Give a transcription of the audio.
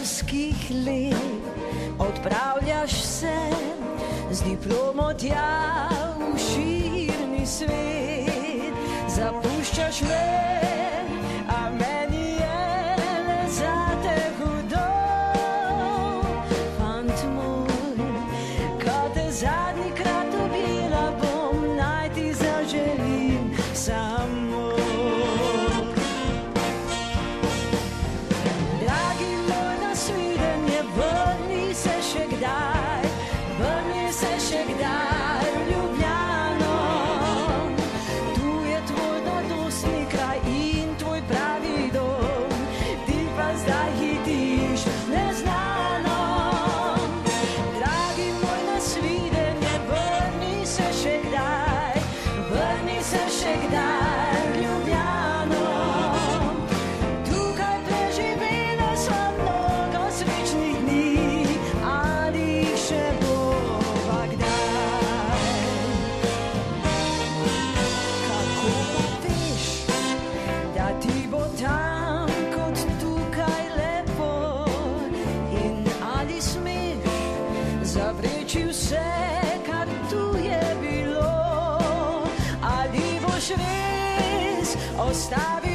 šolskih let odpravljaš se z diplomo tja v širni svet. Zapuščaš me, a meni je le zate hudo. Fant moj, ko te zadnjikrat objela bom, naj ti zaželim samo. Dragi moj, nasvidenje, vrni se še kdaj, vrni se še kdaj v Ljubljano. Tu je tvoj mladostni kraj in tvoj pravi dom, ti pa zdaj hitiš neznano. Dragi moj, nasvidenje, vrni se še kdaj, vrni se še kdaj v Ljubljano. Tukaj preživela sva mnogo srečnih dni, ali jih še bova kdaj. Kako pa veš, da ti bo tam kot tukaj lepo, in ali smeš zavreči vse, kar tu je bilo, ali boš res ostavil